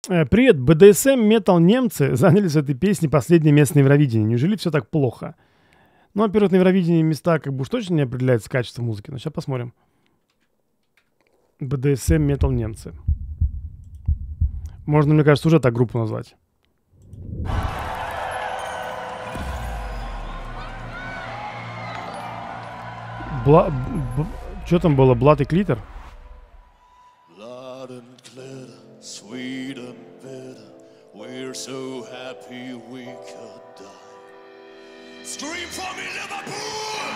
Привет, БДСМ метал немцы заняли с этой песней последнее место на Евровидении. Неужели все так плохо? Ну, во-первых, на Евровидении места как бы уж точно не определяются качеством музыки. Но сейчас посмотрим. БДСМ метал немцы. Можно, мне кажется, уже так группу назвать. Что там было? Блат и клитер? Blood and glitter, sweet and bitter. We're so happy we could die. Scream for me, Liverpool!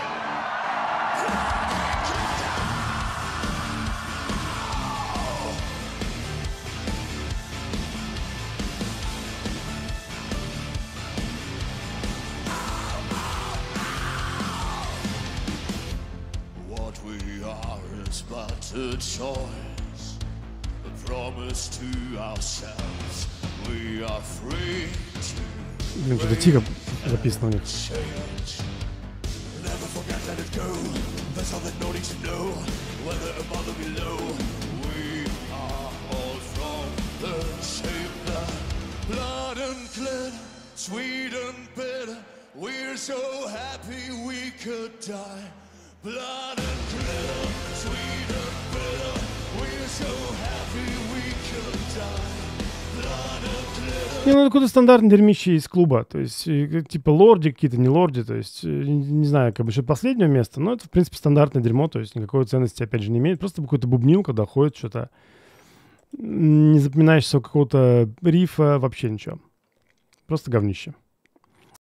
What we are is but a choice, a promise to ourselves. We are free to Блин, что-то тихо записано у них. change. Never forget, let it go. That's all that no need to know. Whether above or below, we are all from the same blood and glitter, sweet and bitter. We're so happy we could die. Blood and glitter, sweet and bitter. We're so happy we could die. Blood and glitter. Не, ну это какое-то стандартное дерьмище из клуба. То есть, типа лорди какие-то, не лорди. То есть, не знаю, как бы что последнего места. Но это, в принципе, стандартное дерьмо. То есть, никакой ценности, опять же, не имеет. Просто какой-то бубнил, когда ходит что-то. Не запоминаешься какого-то рифа, вообще ничего. Просто говнище.